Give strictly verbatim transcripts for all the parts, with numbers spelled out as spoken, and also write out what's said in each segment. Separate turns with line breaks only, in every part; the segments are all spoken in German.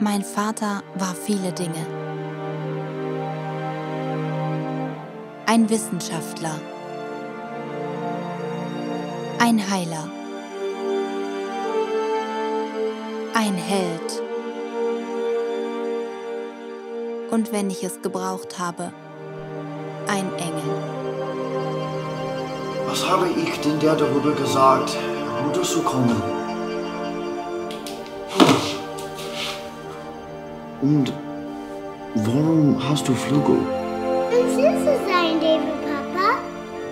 Mein Vater war viele Dinge. Ein Wissenschaftler. Ein Heiler. Ein Held. Und wenn ich es gebraucht habe, ein Engel.
Was habe ich denn dir darüber gesagt, runterzukommen? Und warum hast du Flügel?
Um süße sein, liebe Papa.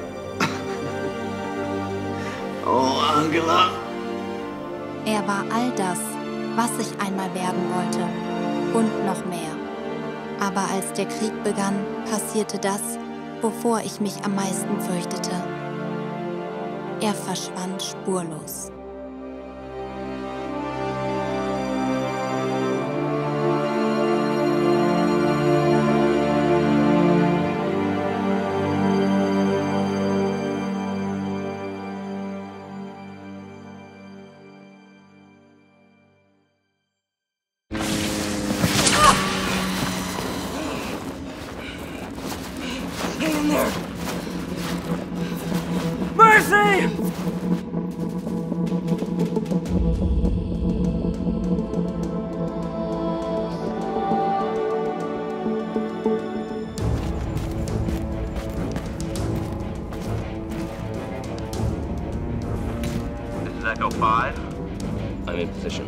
Oh, Angela.
Er war all das, was ich einmal werden wollte. Und noch mehr. Aber als der Krieg begann, passierte das, wovor ich mich am meisten fürchtete. Er verschwand spurlos.
Mercy!
This is Echo five.
I'm in position.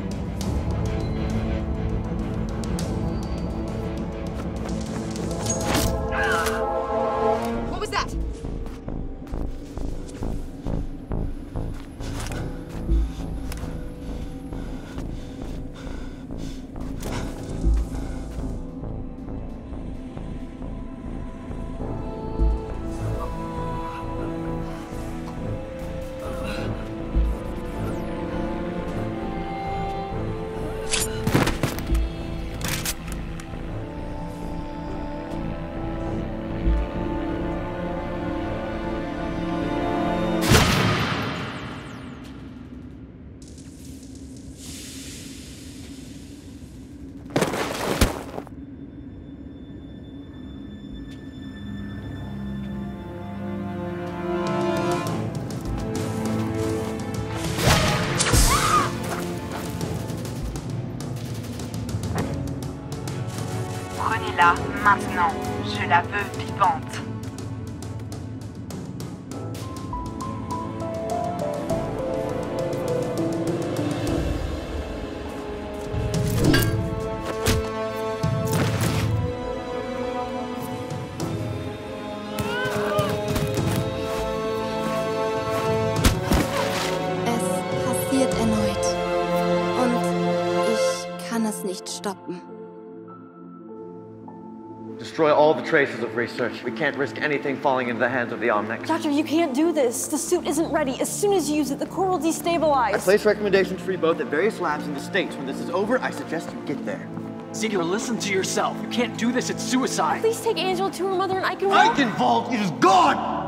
What was that?
Prenez-la maintenant. Je la veux vivante.
Es passiert erneut. Und ich kann es nicht stoppen.
Destroy all the traces of research. We can't risk anything falling into the hands of the Omnics.
Doctor, you can't do this. The suit isn't ready. As soon as you use it, the core will destabilize.
I place recommendations for you both at various labs in the States. When this is over, I suggest you get there.
Ziegler, listen to yourself. You can't do this. It's suicide.
Please take Angela to her mother and I can walk.
Eichenwald is gone!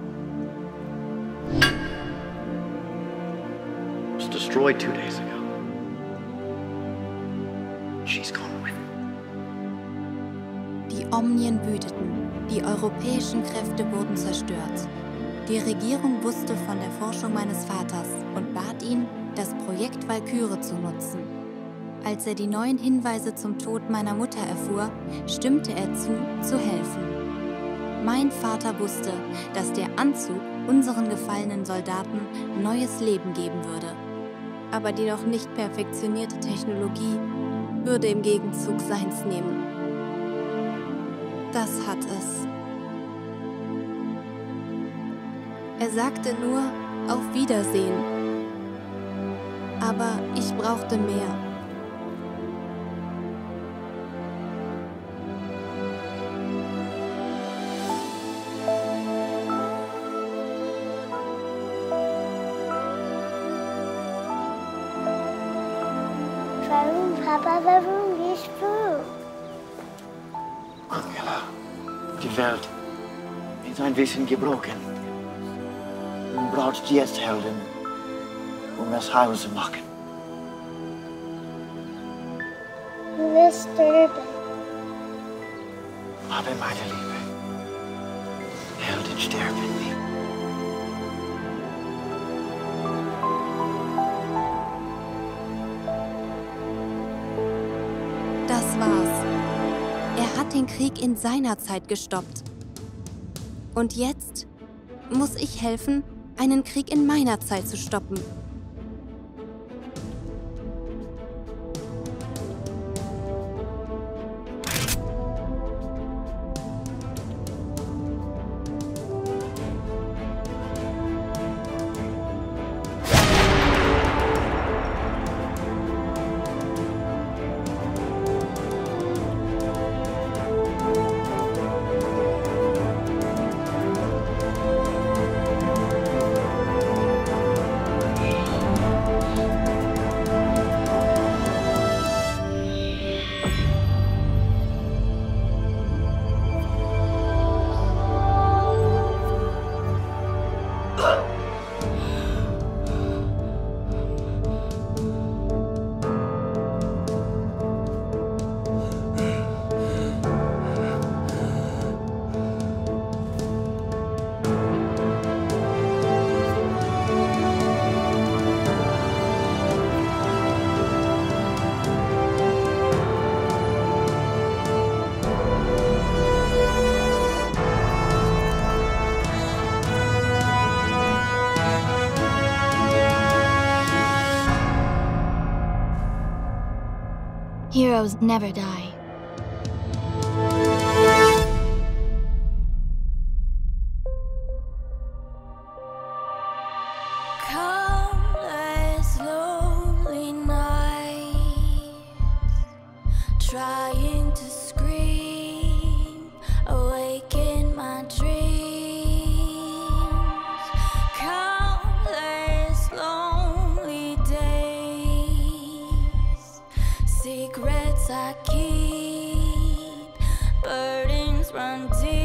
It was destroyed two days ago. She's gone with it.
Die Omnien wüteten, die europäischen Kräfte wurden zerstört. Die Regierung wusste von der Forschung meines Vaters und bat ihn, das Projekt Walküre zu nutzen. Als er die neuen Hinweise zum Tod meiner Mutter erfuhr, stimmte er zu, zu helfen. Mein Vater wusste, dass der Anzug unseren gefallenen Soldaten neues Leben geben würde. Aber die noch nicht perfektionierte Technologie würde im Gegenzug seins nehmen. Das hat es. Er sagte nur, auf Wiedersehen. Aber ich brauchte mehr.
Warum, Papa, warum gehst du?
Angela, die Welt ist ein bisschen gebrochen. Du brauchst jetzt Helden, um es heil zu machen.
wirst sterben.
Aber meine Liebe, Helden sterben nie.
Das war's. Er hat den Krieg in seiner Zeit gestoppt. Und jetzt muss ich helfen, einen Krieg in meiner Zeit zu stoppen.
Heroes never die.
Countless lonely nights, trying to scream, awaken my dreams. Countless lonely days, secrets I keep, burdens run deep.